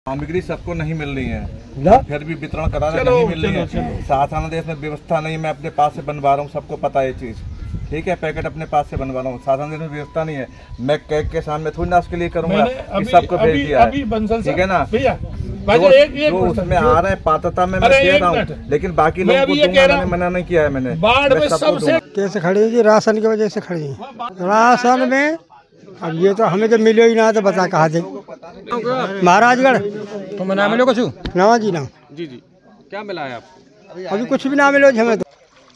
सामग्री सबको नहीं मिल रही है ना? फिर भी वितरण करा रहे नहीं मिल रही है। शासन देश में व्यवस्था नहीं, मैं अपने पास से बनवा रहा हूँ, सबको पता है ये चीज़, ठीक है। पैकेट अपने पास से बनवा रहा हूँ, शासन देश में व्यवस्था नहीं है। मैं केक के सामने थोड़ी ना उसके लिए करूँगा, सबको भेज दिया है, ठीक है ना। जो उसमें आ रहे हैं पात्रता में मैं दे रहा हूँ, लेकिन बाकी लोगों को दूंगा, मना नहीं किया है मैंने। कैसे खड़ी जी? राशन की वजह से खड़ी है। राशन में अब ये तो हमें तो मिलो ही ना, तो बता कहाँ दे। महाराजगढ़ तो मैं नाम मिलो कुछ ना जी ना जी क्या मिला है आपको? अभी कुछ भी ना मिलो हमें तो।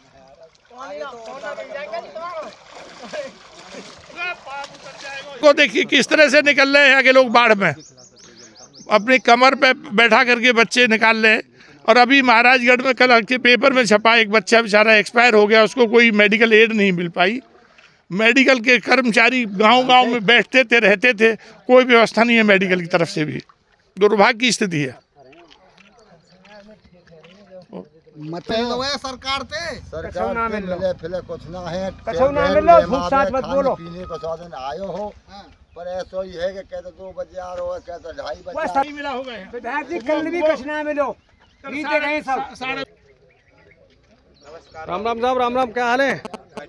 को देखिए किस तरह से निकल रहे हैं आगे लोग बाढ़ में, अपनी कमर पे बैठा करके बच्चे निकाल रहे हैं। और अभी महाराजगढ़ में कल के पेपर में छपा, एक बच्चा बेचारा एक्सपायर हो गया, उसको कोई मेडिकल एड नहीं मिल पाई। मेडिकल के कर्मचारी गांव-गांव में बैठते थे, रहते थे, कोई व्यवस्था नहीं है मेडिकल की तरफ से भी। दुर्भाग्य की स्थिति है। सरकार कुछ ना है, पीने को साधन आयो हो, पर ऐसा ही है कि कहते 2 बजे आ रहा हो, कहते 2:30 बजे मिला हो गए कल भी कुछ ना मिलो, सब। राम राम साहब, राम राम, क्या हाल है?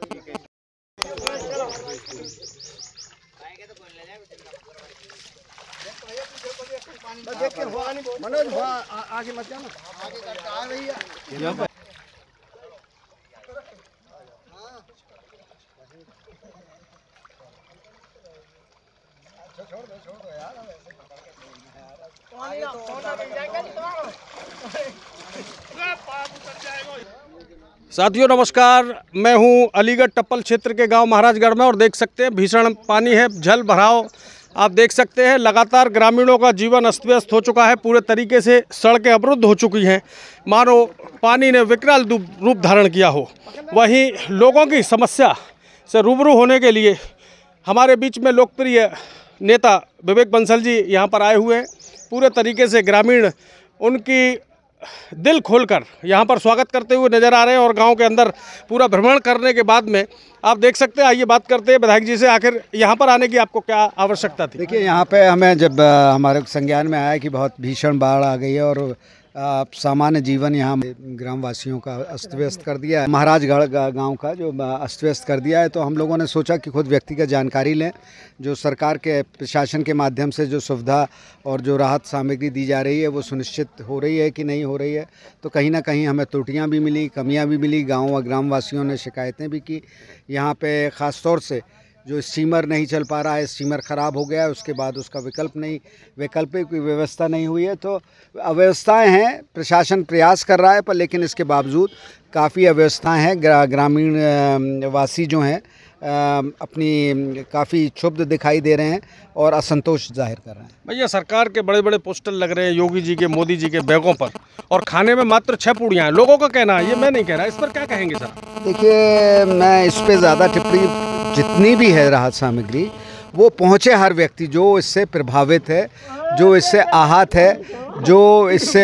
मनोज आगे मत जाना, आगे करके आ रही है। छोड़ दो यार। साथियों नमस्कार, मैं हूं अलीगढ़ टप्पल क्षेत्र के गांव महाराजगढ़ में और देख सकते हैं भीषण पानी है, जल भराव आप देख सकते हैं। लगातार ग्रामीणों का जीवन अस्त व्यस्त हो चुका है, पूरे तरीके से सड़कें अवरुद्ध हो चुकी हैं, मानो पानी ने विकराल रूप धारण किया हो। वहीं लोगों की समस्या से रूबरू होने के लिए हमारे बीच में लोकप्रिय नेता विवेक बंसल जी यहाँ पर आए हुए हैं। पूरे तरीके से ग्रामीण उनकी दिल खोलकर यहाँ पर स्वागत करते हुए नजर आ रहे हैं और गांव के अंदर पूरा भ्रमण करने के बाद में आप देख सकते हैं। आइए बात करते हैं विधायक जी से, आखिर यहाँ पर आने की आपको क्या आवश्यकता थी? देखिए, यहाँ पे हमें जब हमारे संज्ञान में आया कि बहुत भीषण बाढ़ आ गई है और सामान्य जीवन यहाँ ग्रामवासियों का अस्त व्यस्त कर दिया है, महाराजगढ़ गांव का जो अस्त व्यस्त कर दिया है, तो हम लोगों ने सोचा कि खुद व्यक्तिगत जानकारी लें। जो सरकार के प्रशासन के माध्यम से जो सुविधा और जो राहत सामग्री दी जा रही है वो सुनिश्चित हो रही है कि नहीं हो रही है। तो कहीं ना कहीं हमें त्रुटियाँ भी मिली, कमियाँ भी मिली। गाँव व ग्रामवासियों ने शिकायतें भी की। यहाँ पे ख़ास तौर से जो स्टीमर नहीं चल पा रहा है, स्टीमर ख़राब हो गया है, उसके बाद उसका वैकल्पिक व्यवस्था नहीं हुई है। तो अव्यवस्थाएं हैं, प्रशासन प्रयास कर रहा है, पर लेकिन इसके बावजूद काफ़ी अव्यवस्थाएं हैं। ग्रामीण वासी जो हैं अपनी काफ़ी क्षुब्ध दिखाई दे रहे हैं और असंतोष जाहिर कर रहे हैं। भैया, सरकार के बड़े बड़े पोस्टर लग रहे हैं योगी जी के, मोदी जी के बैगों पर, और खाने में मात्र 6 पूड़ियाँ हैं। लोगों का कहना है, ये मैं नहीं कह रहा, इस पर क्या कहेंगे सर? देखिए, मैं इस पर ज़्यादा टिप्पणी, जितनी भी है राहत सामग्री वो पहुँचे हर व्यक्ति जो इससे प्रभावित है, जो इससे आहत है, जो इससे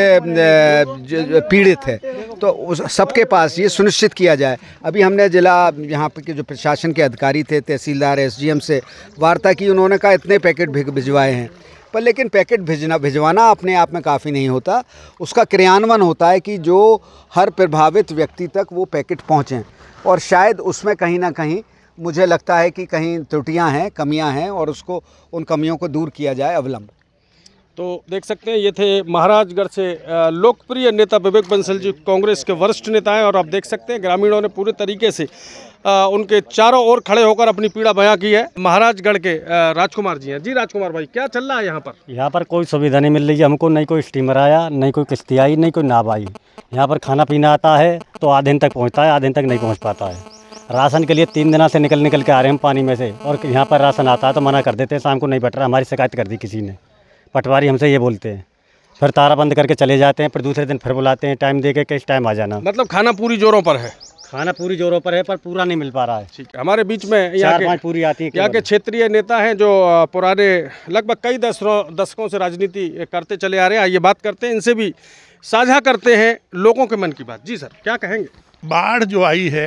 पीड़ित है, तो उस सबके पास ये सुनिश्चित किया जाए। अभी हमने जिला यहाँ पे के जो प्रशासन के अधिकारी थे, तहसीलदार, एसडीएम से वार्ता की। उन्होंने कहा इतने पैकेट भिजवाए हैं, पर लेकिन पैकेट भिजवाना अपने आप में काफ़ी नहीं होता। उसका क्रियान्वयन होता है कि जो हर प्रभावित व्यक्ति तक वो पैकेट पहुँचें, और शायद उसमें कहीं ना कहीं मुझे लगता है कि कहीं त्रुटियां हैं, कमियां हैं, और उसको उन कमियों को दूर किया जाए अविलंब। तो देख सकते हैं, ये थे महाराजगढ़ से लोकप्रिय नेता विवेक बंसल जी, कांग्रेस के वरिष्ठ नेता हैं। और आप देख सकते हैं ग्रामीणों ने पूरे तरीके से उनके चारों ओर खड़े होकर अपनी पीड़ा बयां की है। महाराजगढ़ के राजकुमार जी हैं। जी राजकुमार भाई, क्या चल रहा है यहाँ पर? यहाँ पर कोई सुविधा नहीं मिल रही है हमको, नहीं कोई स्टीमर आया, नहीं कोई किश्ती आई, नहीं कोई नाव आई। यहाँ पर खाना पीना आता है तो आधे दिन तक पहुँचता है, आधे दिन तक नहीं पहुँच पाता है। राशन के लिए 3 दिनों से निकल के आ रहे हैं हम पानी में से, और यहाँ पर राशन आता है तो मना कर देते हैं, शाम को नहीं बट रहा। हमारी शिकायत कर दी किसी ने, पटवारी हमसे ये बोलते हैं, फिर तारा बंद करके चले जाते हैं, फिर दूसरे दिन फिर बुलाते हैं, टाइम दे के किस टाइम आ जाना। मतलब खाना पूरी जोरों पर है? खाना पूरी जोरों पर है, पर पूरा नहीं मिल पा रहा है। ठीक है, हमारे बीच में यहाँ 4-5 पूरी आती है। यहाँ के क्षेत्रीय नेता हैं जो पुराने लगभग कई दशकों से राजनीति करते चले आ रहे हैं। आइए बात करते हैं, इनसे भी साझा करते हैं लोगों के मन की बात। जी सर, क्या कहेंगे? बाढ़ जो आई है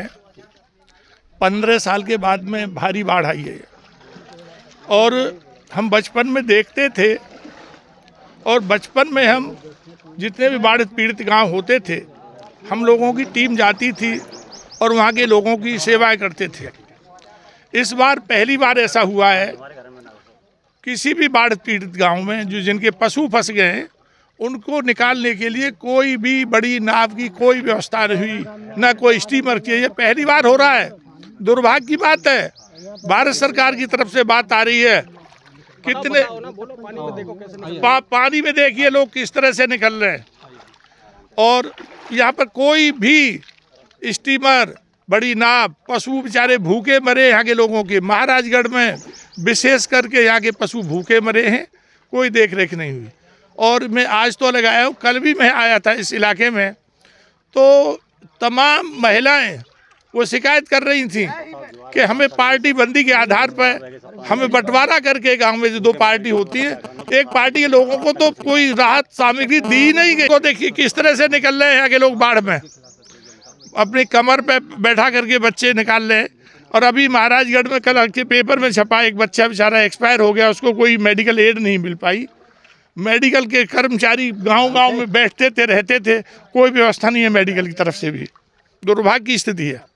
15 साल के बाद में भारी बाढ़ आई है, और हम बचपन में देखते थे और बचपन में हम जितने भी बाढ़ पीड़ित गांव होते थे, हम लोगों की टीम जाती थी और वहाँ के लोगों की सेवाएं करते थे। इस बार पहली बार ऐसा हुआ है, किसी भी बाढ़ पीड़ित गांव में जो जिनके पशु फंस गए हैं, उनको निकालने के लिए कोई भी बड़ी नाव की कोई व्यवस्था नहीं हुई, न कोई स्टीमर की। ये पहली बार हो रहा है। दुर्भाग्य की बात है। भारत सरकार की तरफ से बात आ रही है, कितने पानी में देखिए लोग किस तरह से निकल रहे हैं, और यहाँ पर कोई भी स्टीमर, बड़ी नाव, पशु बेचारे भूखे मरे यहाँ के लोगों के। महाराजगढ़ में विशेष करके यहाँ के पशु भूखे मरे हैं, कोई देख रेख नहीं हुई। और मैं आज तो लगाया हूँ, कल भी मैं आया था इस इलाके में, तो तमाम महिलाएं वो शिकायत कर रही थी कि हमें पार्टी बंदी के आधार पर हमें बंटवारा करके, गांव में जो दो पार्टी होती है, एक पार्टी के लोगों को तो कोई राहत सामग्री दी नहीं गई। तो देखिए किस तरह से निकल रहे हैं यहाँ के लोग बाढ़ में, अपनी कमर पे बैठा करके बच्चे निकाल रहे हैं। और अभी महाराजगढ़ में कल के पेपर में छपा, एक बच्चा बेचारा एक्सपायर हो गया, उसको कोई मेडिकल एड नहीं मिल पाई। मेडिकल के कर्मचारी गांव-गांव में बैठते थे, रहते थे, कोई व्यवस्था नहीं है मेडिकल की तरफ से भी। दुर्भाग्य की स्थिति है।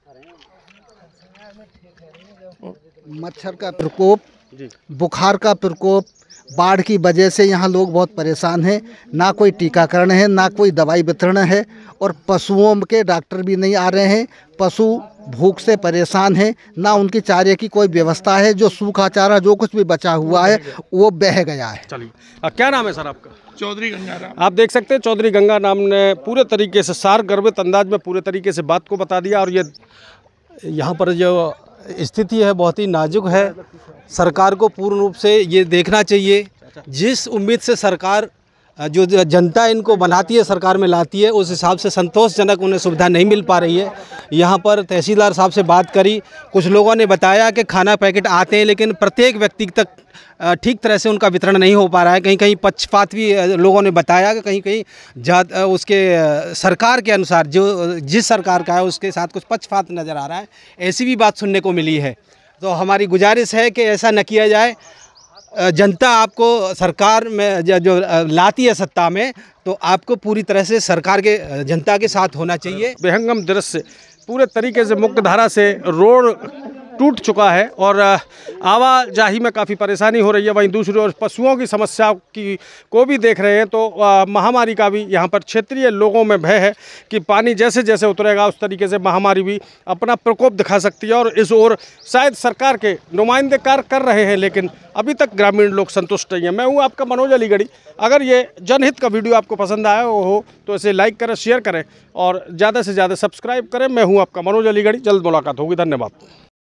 मच्छर का प्रकोप, बुखार का प्रकोप, बाढ़ की वजह से यहाँ लोग बहुत परेशान हैं। ना कोई टीकाकरण है, ना कोई दवाई वितरण है, और पशुओं के डॉक्टर भी नहीं आ रहे हैं। पशु भूख से परेशान हैं, ना उनकी चारे की कोई व्यवस्था है। जो सूखा चारा जो कुछ भी बचा हुआ है वो बह गया है। चलिए, क्या नाम है सर आपका? चौधरी गंगा। आप देख सकते हैं चौधरी गंगा नाम ने पूरे तरीके से सार गर्भित अंदाज में पूरे तरीके से बात को बता दिया। और ये यहाँ पर जो स्थिति है बहुत ही नाजुक है। सरकार को पूर्ण रूप से ये देखना चाहिए, जिस उम्मीद से सरकार जो जनता इनको बनाती है, सरकार में लाती है, उस हिसाब से संतोषजनक उन्हें सुविधा नहीं मिल पा रही है। यहाँ पर तहसीलदार साहब से बात करी, कुछ लोगों ने बताया कि खाना पैकेट आते हैं, लेकिन प्रत्येक व्यक्ति तक ठीक तरह से उनका वितरण नहीं हो पा रहा है। कहीं कहीं पक्षपात भी लोगों ने बताया कि कहीं कहीं उसके सरकार के अनुसार जो जिस सरकार का है उसके साथ कुछ पक्षपात नज़र आ रहा है, ऐसी भी बात सुनने को मिली है। तो हमारी गुजारिश है कि ऐसा न किया जाए। जनता आपको सरकार में जो लाती है सत्ता में, तो आपको पूरी तरह से सरकार के जनता के साथ होना चाहिए। विहंगम दृश्य पूरे तरीके से मुख्य धारा से रोड टूट चुका है और आवाजाही में काफ़ी परेशानी हो रही है। वहीं दूसरी ओर पशुओं की समस्या को भी देख रहे हैं, तो महामारी का भी यहाँ पर क्षेत्रीय लोगों में भय है कि पानी जैसे जैसे उतरेगा उस तरीके से महामारी भी अपना प्रकोप दिखा सकती है। और इस ओर शायद सरकार के नुमाइंदे कार्य कर रहे हैं, लेकिन अभी तक ग्रामीण लोग संतुष्ट नहीं हैं। मैं हूँ आपका मनोज अलीगढ़ी। अगर ये जनहित का वीडियो आपको पसंद आया हो तो इसे लाइक करें, शेयर करें और ज़्यादा से ज़्यादा सब्सक्राइब करें। मैं हूँ आपका मनोज अलीगढ़ी। जल्द मुलाकात होगी। धन्यवाद।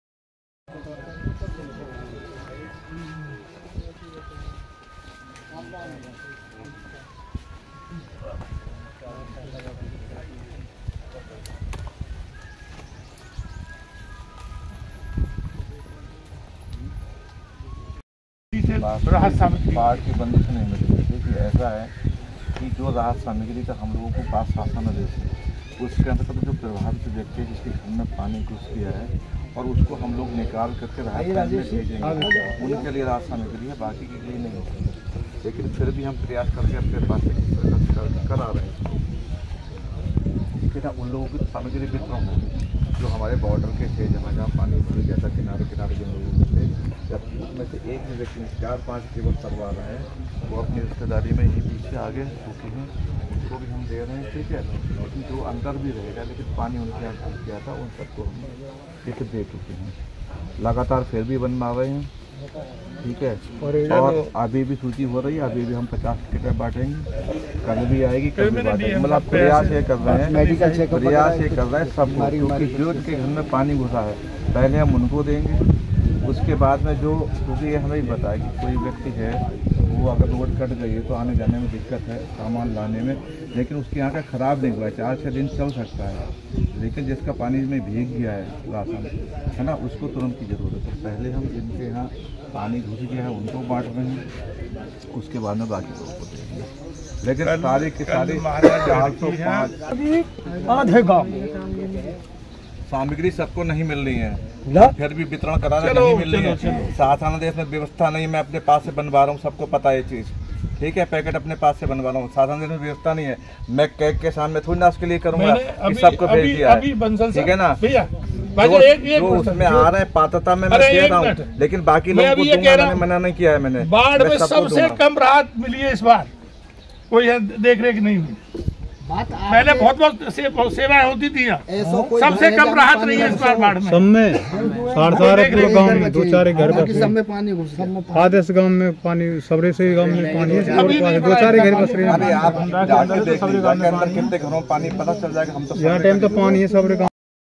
बाढ़ की बंदिश नहीं मिल रही। देखिए ऐसा है कि जो राहत सामग्री का हम लोगों को पास शासनादेश है, उसके अंतर्गत जो प्रभावित व्यक्ति है जिसके घर में पानी घुस गया है और उसको हम लोग निकाल करके राहत में भेजेंगे, उनके लिए राहत सामग्री है, बाकी के लिए नहीं होती। लेकिन फिर भी हम प्रयास करके अपने पास करा रहे हैं कि ना उन लोगों की सामग्री वितरण होगी जो हमारे बॉर्डर के थे, जहाँ जहाँ पानी भर गया था, किनारे किनारे जिन लोगों थे, जब उसमें से एक भी व्यक्ति 4-5 केवल करवा रहे हैं, वो अपनी रिश्तेदारी में ही पीछे आगे रुके हैं, उनको भी हम दे रहे हैं। ठीक है, लेकिन जो अंदर भी रहेगा, लेकिन पानी उनके यहाँ घुस गया था, उन सबको हम टिकट दे चुके हैं। लगातार फिर भी बनवा रहे हैं। ठीक है, और अभी भी सूची हो रही है, अभी भी हम 50 टिकट बांटेंगे, कल भी आएगी, कल भी बांटेंगे। मतलब प्रयास ये कर रहे हैं, मेडिकल चेकअप प्रयास ये कर रहे हैं सब, क्योंकि जो के घर में पानी घुसा है पहले हम उनको देंगे, उसके बाद में जो, क्योंकि ये हमें पता है कि कोई व्यक्ति है वो अगर रोड कट गई है तो आने जाने में दिक्कत है, सामान लाने में, लेकिन उसके यहाँ का ख़राब नहीं हुआ है, 4-6 दिन चल सकता है। लेकिन जिसका पानी में भीग गया है राशन, है ना, उसको तुरंत की ज़रूरत है। पहले हम जिनके यहाँ पानी घुस गया है उनको बांट रहे हैं, उसके बाद में बाकी लोगों को देंगे। लेकिन सारे के सारे 405 आधे गाँव सामग्री सबको नहीं मिल रही है, फिर भी वितरण कराना नहीं मिल रही है। शासनादेश में व्यवस्था नहीं, मैं अपने पास से बनवा रहा हूँ, सबको पता है ये चीज़। ठीक है, पैकेट अपने पास से बनवा रहा हूँ, साधन देने में व्यवस्था नहीं है। मैं कैग के सामने थोड़ी ना उसके लिए करूंगा कि सबको भेज दिया है, ठीक है ना। जो उसमें आ रहा है पात्रता में मैं दे रहा हूँ, लेकिन बाकी लोगों को दूंगा, मैंने मना नहीं किया है। मैंने बाढ़ में सबसे कम राहत मिली है इस बार, कोई देख रेख नहीं हुई। पहले बहुत सेवाएं होती थी, सबसे कम राहत रही है इस बार बाढ़ में। सब में सारे पूरे गांव में 2-4 घर बस सब में पानी घुस गया। आदेश गांव में पानी, सबरे से गांव में पानी है, 2-4 घर बस रहे हैं। अरे आप जाके देख लीजिए अंदर कितने घरों में पानी, पता चल जाएगा। हम तो यहाँ टाइम तो पानी है सबरे गांव।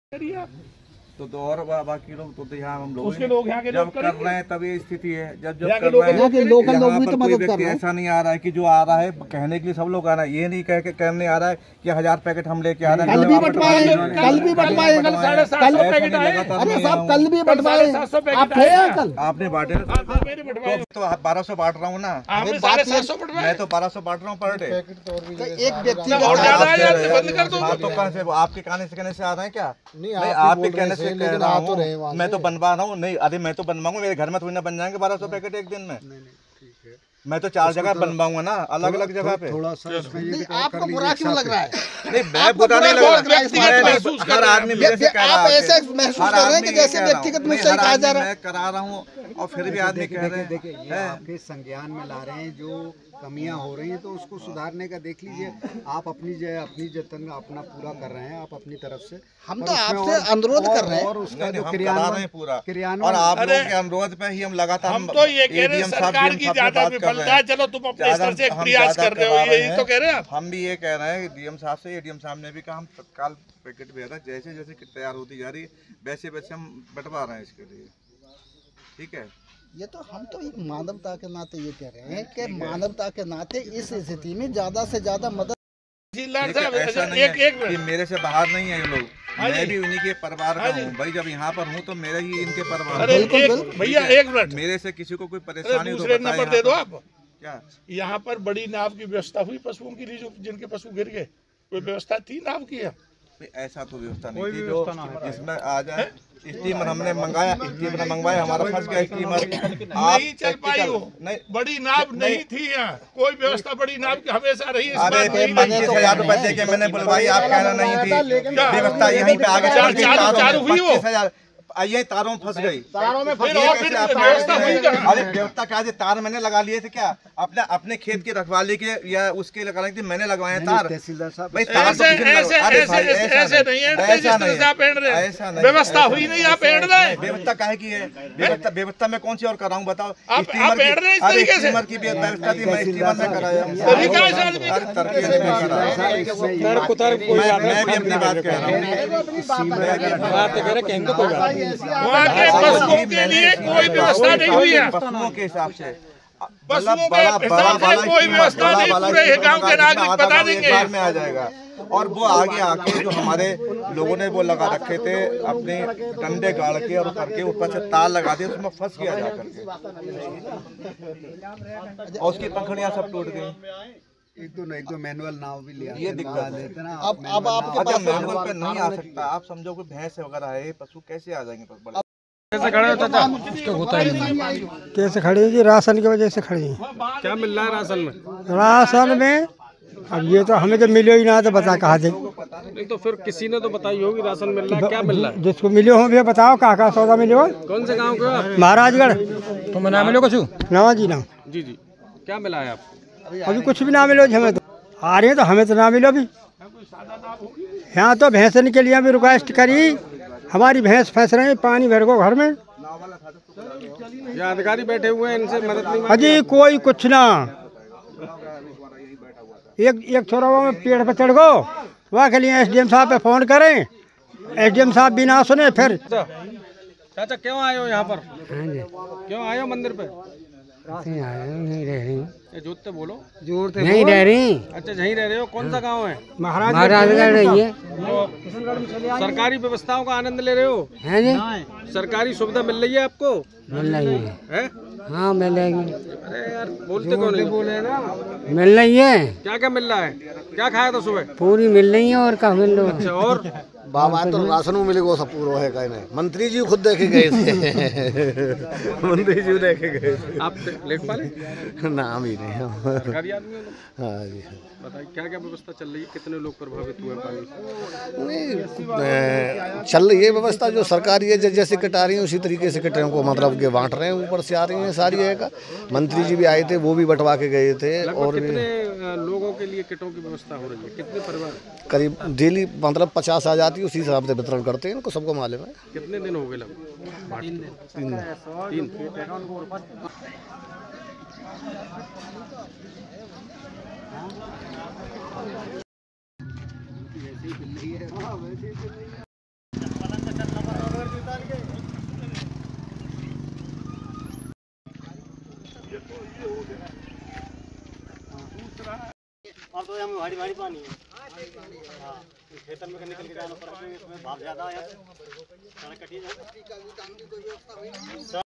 तो और बाकी लोग तो यहाँ हम लोग उसके लोग यहाँ के जब कर रहे हैं तब ये स्थिति है। जब कर रहे हैं लोकल लोग भी तो मदद कर रहे हैं। ऐसा नहीं आ रहा है कि जो आ रहा है कहने के लिए सब लोग आ रहा है, ये नहीं कह के कहने आ रहा है कि 1000 पैकेट हम लेके आ रहे हैं। कल भी बंटवाए, कल भी बंटवाए, अरे साहब कल भी बंटवाए, आप थे कल, आपने बांटे तो 1200 बांट रहा हूँ ना, मैं तो 1200 बांट रहा हूँ पर डे। एक व्यक्ति तो कहाँ से आपके कहने से आ रहे हैं क्या? नहीं, आपके कहने से कह रहा हूँ, मैं तो बनवा रहा हूँ। नहीं, अरे मैं तो बनवाऊंगा, मेरे घर में थोड़ी ना बन जाएंगे 1200 पैकेट एक दिन में। मैं तो 4 जगह बनवाऊंगा ना, अलग अलग जगह पे। थोड़ा सा आपको बुरा क्यों लग रहा है? नहीं, मैं बुरा नहीं लग रहा। हर आदमी मेरे से कह रहा है, ऐसे महसूस कर रहे हैं कि जैसे व्यक्तिगत मुझसे कहा जा रहा है। मैं करा रहा हूँ और फिर भी आदमी कह रहे हैं। देखिए आपके संज्ञान में ला रहे हैं, जो कमियां हो रही हैं तो उसको सुधारने का देख लीजिए। आप अपनी जतन अपना पूरा कर रहे हैं, आप अपनी तरफ से। हम तो आपसे अनुरोध कर रहे हैं और उसका जो क्रियान्वयन पूरा, और आप लोगों के अनुरोध पे ही हम लगातार हम तो ये कह रहे हैं सरकार की ज्यादा विफलता है। चलो तुम अपने स्तर से प्रयास कर रहे हो, यही तो कह रहे हैं। हम भी ये कह रहे हैं डीएम साहब से, एडीएम साहब ने भी कहा हम तत्काल पैकेट भेज रहे हैं, जैसे जैसे किट तैयार होती जा रही है वैसे वैसे हम बंटवा रहे हैं इसके लिए, ठीक है। ये तो हम तो एक मानवता के नाते ये कह रहे हैं कि मानवता के नाते इस स्थिति में ज्यादा से ज्यादा मदद। ऐसा नहीं है कि मेरे से बाहर नहीं है ये लोग, मैं भी उन्हीं के परिवार का हूँ भाई। जब यहाँ पर हूँ तो मेरे ही इनके परिवार। भैया एक मिनट, मेरे से किसी को कोई परेशानी दूसरे नंबर दे दो आप। क्या यहाँ पर बड़ी नाव की व्यवस्था हुई पशुओं के लिए, जो जिनके पशु गिर गए, कोई व्यवस्था थी नाव की? है ऐसा तो व्यवस्था नहीं थी जो इसमें आ जाए। स्टीमर हमने मंगाया, स्टीमर मंगवाया, हमारा फंस गया स्टीमर, नहीं चल पाई हो। बड़ी नाव नहीं थी यहाँ, कोई व्यवस्था बड़ी नाव की हमेशा रही। अरे 25,000 रुपए दे के मैंने बुलवाई, आप कहना नहीं थी व्यवस्था यहीं पे आगे चालू हुई हो। 25,000 ये तारों में फंस गई। तारों में फंस गई। अरे व्यवस्था क्या है, तार मैंने लगा लिए थे क्या अपने खेत की रखवाली के या उसके लगाने के मैंने लगवाए तार। तहसीलदार साहब ऐसे नहीं है, व्यवस्था हुई नहीं, आप पेड़ रहे। व्यवस्था काहे की है? व्यवस्था में कौन सी और कराऊं बताओ? स्टीमर की व्यवस्था थी, मैं स्टीमर में कराया। मैं भी अपनी बात कह रहा हूँ, वहाँ के पशुओं के लिए कोई व्यवस्था नहीं हुई है। पशुओं के हिसाब से पशुओं के हिसाब से कोई व्यवस्था नहीं, पूरे गांव के नागरिक बता देंगे में आ जाएगा। और वो आगे आके जो हमारे लोगों ने वो लगा रखे थे अपने डंडे गाड़ के और करके ऊपर से तार लगा दिए, उसमें फंस गया जा करके और उसकी पंखड़ियां सब टूट गई। एक दो मैनुअल नाव भी लिया, ये दिक्कत है ना। अब आपके पास मैनुअल पे नहीं आ सकता। आप समझो कोई भैंस वगैरह है, पशु कैसे आ जाएंगे? कैसे खड़े हो चाचा? होता ही नहीं। कैसे खड़ी है जी? राशन की वजह से खड़ी है। क्या मिल रहा है राशन में? राशन में अब ये तो हमें तो मिलो ही ना, तो बता कहा दे। नहीं तो फिर किसी ने तो बताई होगी राशन मिल रहा है, क्या मिल रहा है? जिसको मिले हो भैया बताओ, कहाँ सौदा मिले हो? कौन से गाँव के हो? महाराजगढ़। तो मैं ना मिलो कुछ? ना जी ना। जी जी, क्या मिला है आपको? अभी कुछ भी ना मिलो, हमें तो आ रही है तो हमें तो ना मिलो अभी। यहाँ तो भैंसन के लिए भी रिक्वेस्ट करी, हमारी भैंस फंस रही, पानी भर को घर में। ये अधिकारी बैठे हुए हैं, इनसे मदद नहीं? अजी कोई कुछ ना। एक छोरा में पेड़ पर चढ़ गो, वहाँ के लिए एसडीएम साहब पे फोन करें, एसडीएम साहब भी ना सुने। फिर चाचा क्यों आए हो यहाँ पर? क्यों आए हो मंदिर पे? नहीं रह रही। ये जोतते बोलो। जोड़ते नहीं रह रही। अच्छा यहीं रह रहे हो? कौन सा गांव है? महाराजगढ़ रही है। तो सरकारी व्यवस्थाओं का आनंद ले रहे हो? है जी। सरकारी सुविधा मिल रही है आपको? मिल रही है। हाँ मिल रही। अरे यार बोलते कौन नहीं? बोले ना। मिल रही है। क्या क्या मिल रहा है? क्या खाया था सुबह? पूरी मिल रही है और क्या मिल रहा है? अच्छा और बाबा तो राशन में मिलेगा सब पूरा है कहीं नहीं। मंत्री जी खुद देखे गए थे मंत्री जी देखे गए थे। आप लेख पाले? नाम ही नहीं है। सरकारी आदमी हो? हाँ जी। बताइए क्या क्या व्यवस्था चल रही है, कितने लोग प्रभावित हुए पानी से? नहीं चल रही है व्यवस्था जो सरकारी है, जैसे कट आ रही है उसी तरीके से कटरों को मतलब के बांट रहे हैं, ऊपर से आ रही है सारी है का। मंत्री जी भी आए थे, वो भी बंटवा के गए थे। और कितने लोगों के लिए किटों की व्यवस्था हो रही है, कितने परिवार? करीब डेली मतलब 50 आ जाती है, उसी हिसाब से वितरण करते हैं, इनको सबको मालूम है। कितने दिन हो गए लगभग? 3 दिन। अब तो यहाँ भारी भारी पानी है। हाँ, खेतर में निकल के जाना पड़ता है, इसमें भाप ज़्यादा है।